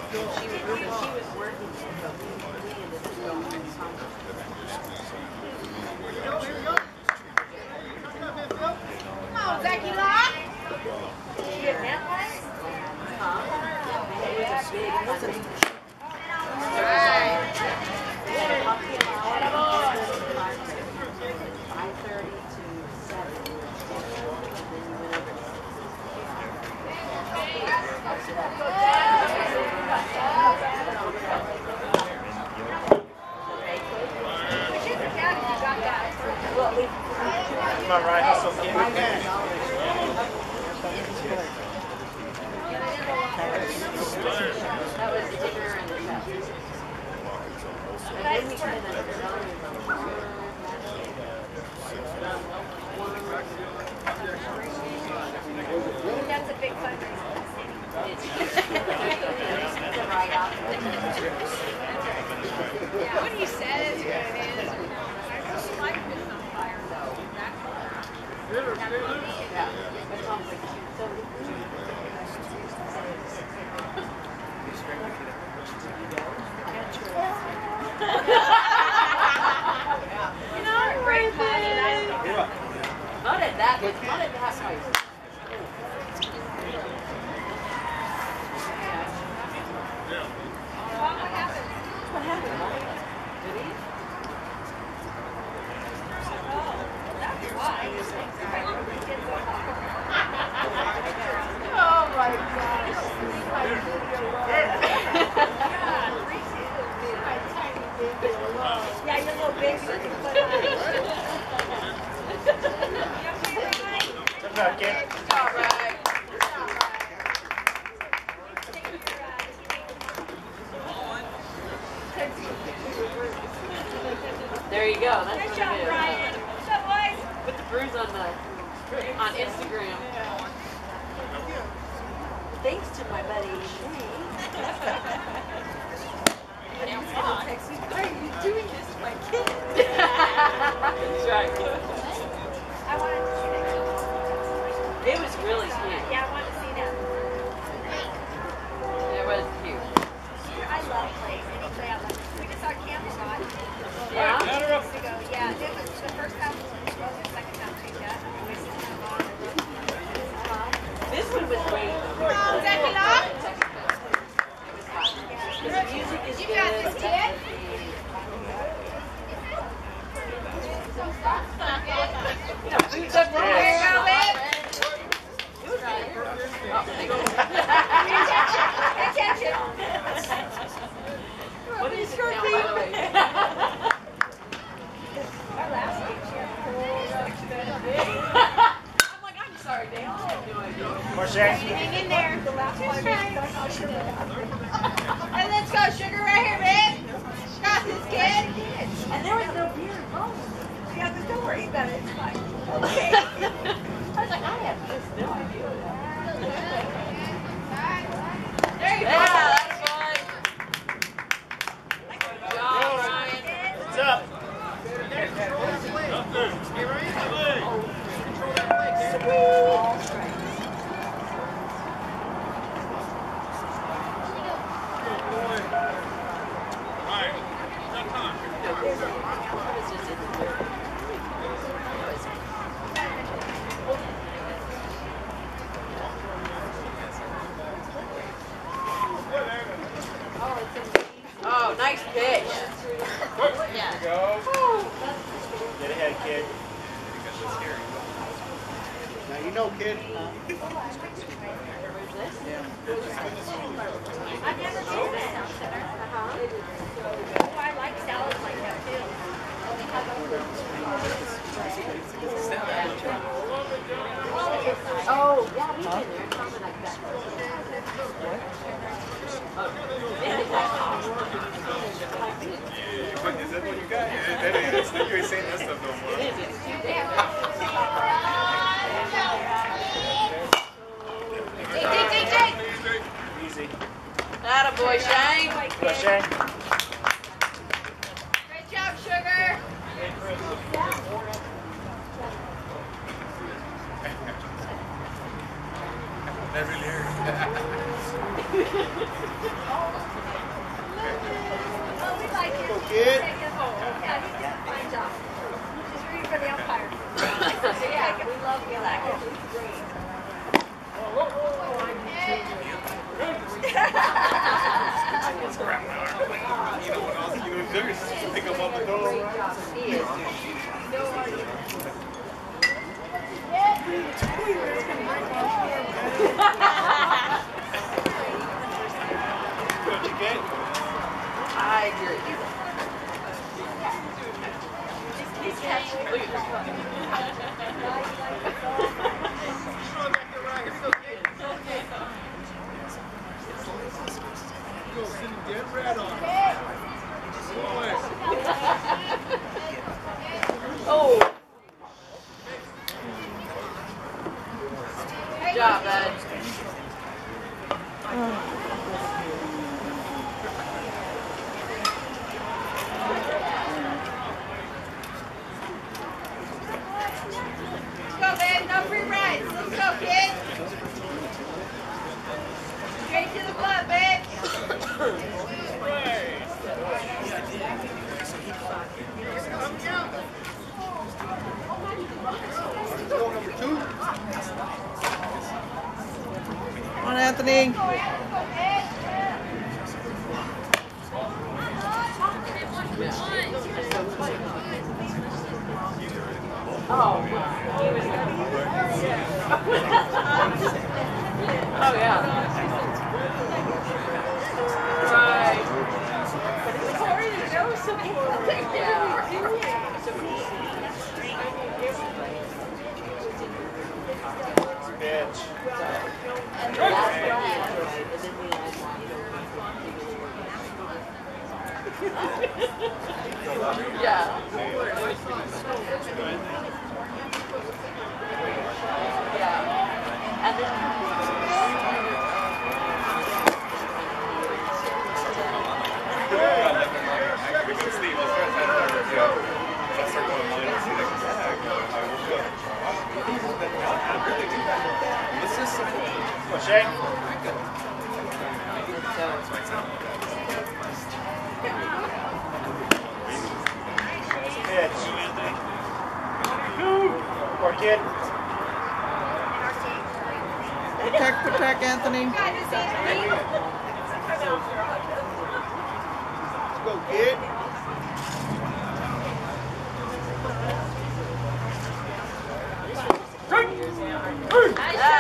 Come on, Ryan, hustle, kid. That was dinner and the chef. And then we kind of That's a big fundraiser. What he said is what it is. I just like it on fire though. You know, great fun. Not at that place. What happened? Did he? Oh, that's why. Oh my gosh. Yeah, you're a little big. Good job, kid. All right. There you go. That's Good what job, it is. Brian. What's up, boys? Put the bruise on Instagram. Thanks to my buddy Shane. Text me, why are you doing this to my kid? That's right. I wanted to see that. It was really cute. Yeah, I wanted to see that. It was cute. I love plays. Any play I love. We just saw Camelot. Yeah? 2 weeks ago. Yeah, it was the first time was the second time too. Yeah. This one was great. Oh, Becky Locke? The music is You good. got this, kid? Boots up There you go, babe. Attention. What is your thing? Our last week, she had I'm like, I'm sorry, Dale. I have no idea. More Shane. hang in there. The last one. And let's go, sugar right here, babe. Got this, kid. And there was no beer involved. Yeah, but don't worry about it. It's fine. Okay. I was like, I have just no idea. There you go. Yeah, that's fun. Good job, Ryan. What's up? Oh, nice pitch. There you go. Get ahead, kid. Now you know, kid. I've never seen this town center. Oh, I like salads like that too. Oh, yeah, we've been there. Something like that. Is that what you got? You ain't saying that stuff no more. Dig. Easy. Attaboy, Shane. Go, Shane. Great job, sugar. That really hurt. Oh, we like him. Go, kid. Yeah, he did a fine job. Just reading for the umpire. Yeah, we love him. He's great. Grab my arm. You know what else you would do is pick him up and go. He is. Don't you get? I agree. He's catching. Get red on. Oh. Good job, Ed. Let's go, man. No free rides. Let's go, kid. Straight to the butt, man. Goal number 2. Come on, Anthony. Oh, oh yeah. Right. Corey, you know support. Bitch. Yeah. Yeah. And then Go, Shane. Pitch. Or kid. protect, Anthony. Let's go, kid. Nice.